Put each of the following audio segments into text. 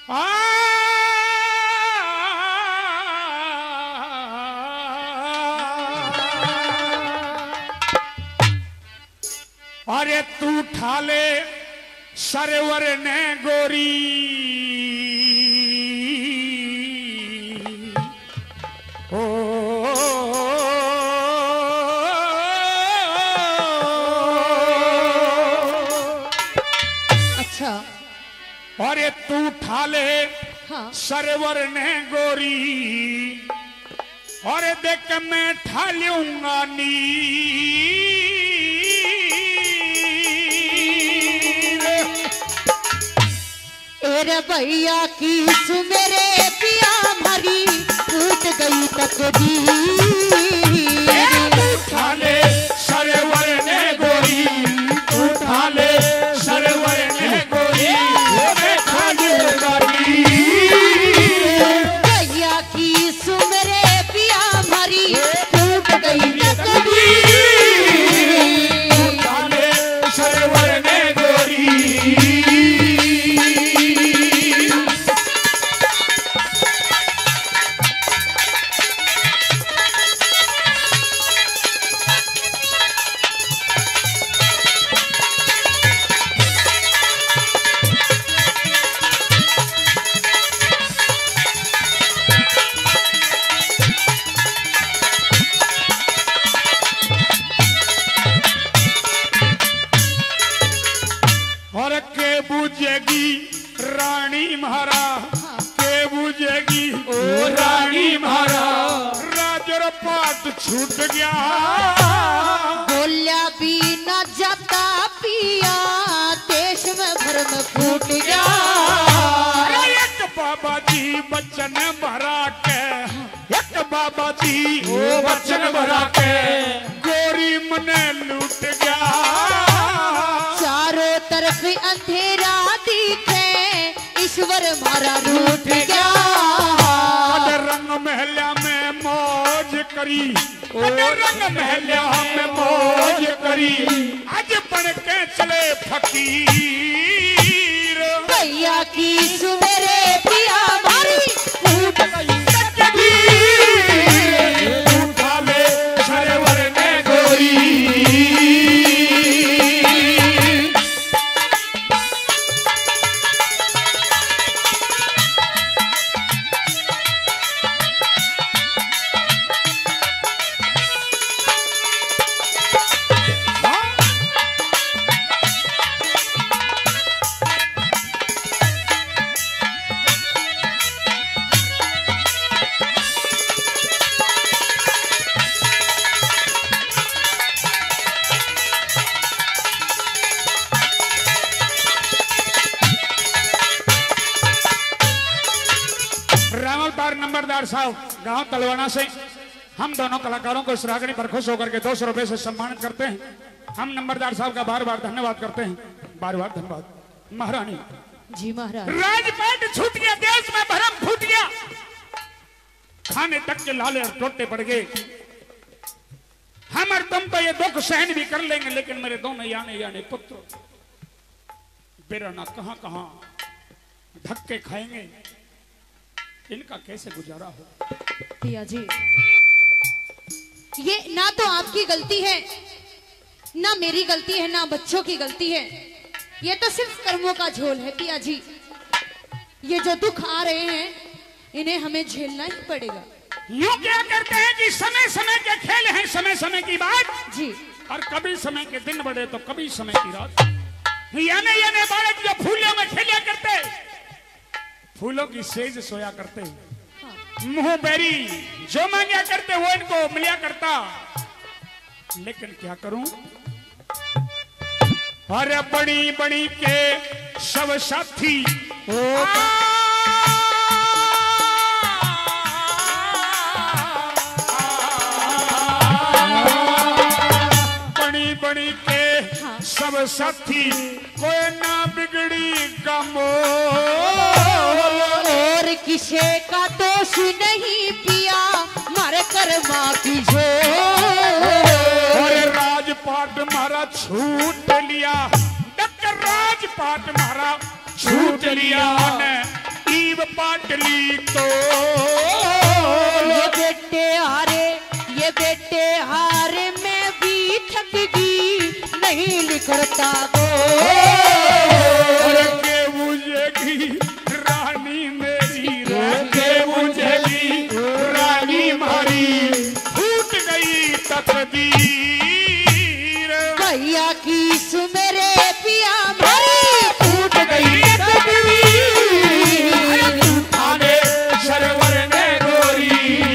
अरे तू ठाले सरवर ने गोरी ओ अच्छा। अरे तू ठाले हाँ। सरवर ने गोरी और देख मैं ठालूंगा नी एरे भैया की सुमेरे पिया भरी टूट गई तकदीर। ठाले सरवर ने गोरी ठाले सरवर ने गोरी मैं ठालूंगा नी भैया की सुमेरे पिया भरी टूट गई तकदीर। ठाले सरवर ने गोरी और के बुझेगी रानी महारा के बुझेगी ओ रानी महारा राजर पात छूट गया बोलिया भी न जाता पिया देश में भरम फूट गया। अरे एक बाबा जी बच्चन भरा के एक बाबा जी ओ बच्चन भरा के गोरी मने लूट गया। चारों तरफ अंधेरा दिखे ईश्वर मारा रूठ गया। रंग महल्या में मौज करी रंग महल्या में मौज करी आज बन के चले फकीर। भैया की सुमेरे पिया भारी टूट गई तकदीर ठाले सरवर ने गोरी रामलपार नंबरदार साहब गांव तलवाना से हम दोनों कलाकारों को इस रागनी पर खुश होकर के 200 रुपए से सम्मानित करते हैं। हम नंबरदार साहब का बार बार धन्यवाद करते हैं। बार बार धन्यवाद। महारानी जी महाराज। राजपाट छूट गया देश में भरम फूट गया खाने तक के लाले और टोटे पड़ गए। हम और तुम तो ये दुख सहन भी कर लेंगे लेकिन मेरे दोनों याने पुत्र बेराना कहां कहां धक्के खाएंगे इनका कैसे गुजारा हो। पिया जी ये ना तो आपकी गलती है ना मेरी गलती है ना बच्चों की गलती है। ये तो सिर्फ कर्मों का झोल है पिया जी। ये जो दुख आ रहे हैं इन्हें हमें झेलना ही पड़ेगा। यूं क्या करते हैं कि समय समय के खेल हैं समय समय की बात जी। और कभी समय के दिन बढ़े तो कभी समय की रात। याने बालक जो फूलों में खेलिया करते फूलों की सेज सोया करते मुंह बेरी जो मांगा करते वो इनको मिलिया करता। लेकिन क्या करूं अरे बड़ी बड़ी के सब साथी बड़ी बड़ी के सब साथी कोई ना बिगड़ी कमो और किसे का दोष नहीं पिया मारे कर्मा की जो। और राजपाट मारा छूट लिया डॉक्टर राजपाट मारा छूट लिया ने पाटली तो ये बेटे हारे में भी थक गई नहीं लिखता को रंगे बुझेगी रानी मेरी रंगे बुझेगी रानी मारी फूट गई तकदीर भैया की सुमेरे पिया मारी फूट गई तकदीर आने सरवर ने गोरी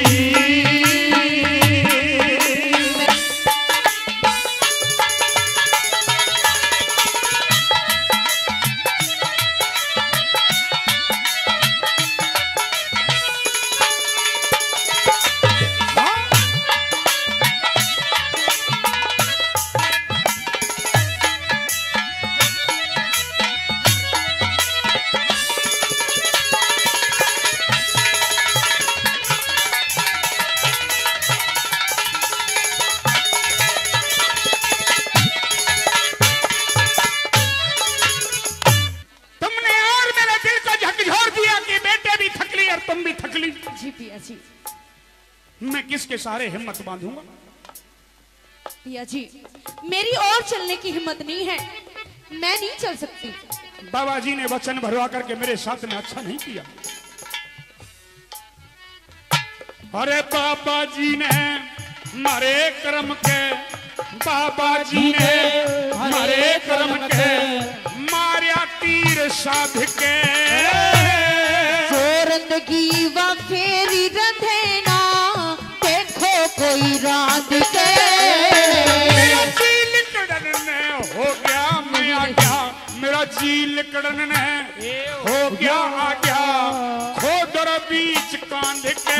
मैं किसके सहारे हिम्मत बांधूंगा? पिया जी मेरी और चलने की हिम्मत नहीं है, मैं नहीं चल सकती। बाबा जी ने वचन भरवा करके मेरे साथ में अच्छा नहीं किया। अरे बाबा जी ने हमारे कर्म के, बाबा जी ने हमारे कर्म के मारिया तीर साध के जोरंदगी व फेरी रंधेना देखो कोई रात के मेरा जी लिकड़न ने हो गया मैं आ गया, मेरा जी लिकड़न ने हो गया आ गया खोदर बीच कांध के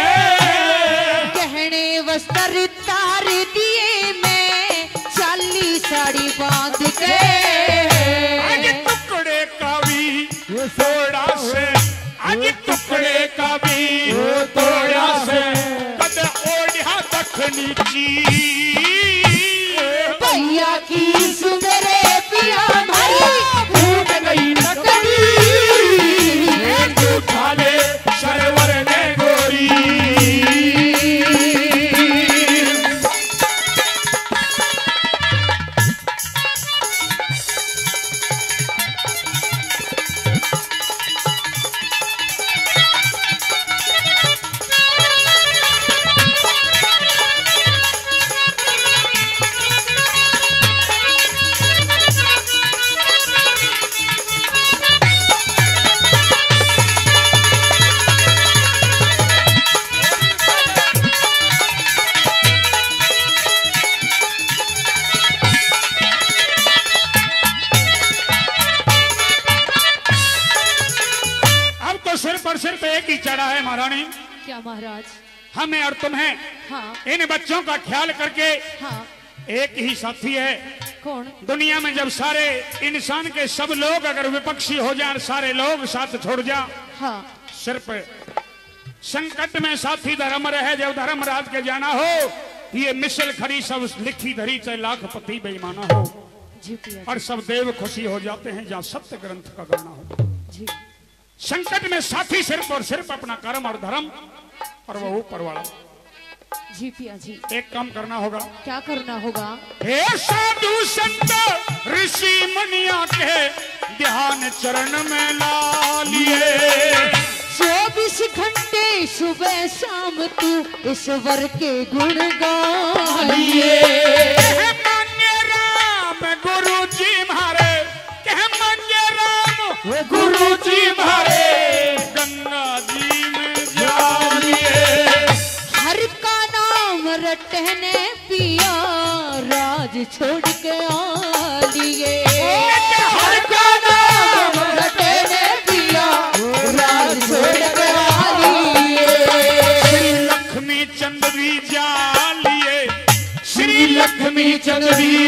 गहने वस्त्र तार दिए मैं चाली साड़ी बांध के आज टुकड़े का भी थोड़ा से, आज टुकड़े का भी थोड़ा से कद ओढ़ा दखनी ची भैया की सुंदरे पिया भाई फूट गई तकदीर उठा ले सरवर ने गोरी। सिर पे एक ही चढ़ा है महारानी। क्या महाराज? हमें और तुम्हें, हाँ। इन बच्चों का ख्याल करके हाँ। एक ही साथी है। कौन? दुनिया में जब सारे इंसान के सब लोग अगर विपक्षी हो जाए, सारे लोग साथ छोड़ जा, हाँ। सिर्फ संकट में साथी धर्म रहे। जब धर्मराज के जाना हो, ये मिसल खरी सब लिखी धरी चाहे लाखपति बेईमाना हो, जी पिया और सब देव खुशी हो जाते हैं जहाँ सत्य ग्रंथ का गाना हो। जी। संकट में साथी सिर्फ और सिर्फ अपना कर्म और धर्म, और वो ऊपर वाला। जी पिया जी। एक काम करना होगा। क्या करना होगा? हे साधु संत ऋषि मुनिया के ध्यान चरण में ला लिए। 24 घंटे सुबह शाम तू ईश्वर के गुण गा लिए। मांगे राम गुरु जी मारे, कह मांगे राम गुरु जी मारे, गंगा जी में जा लिए। हर का नाम रटने पिया राज छोड़ के आ लिए। हर का नाम रटने पिया राज छोड़ के आ लिए। श्री लक्ष्मी चंद भी जा लिए, श्री लक्ष्मी चंद भी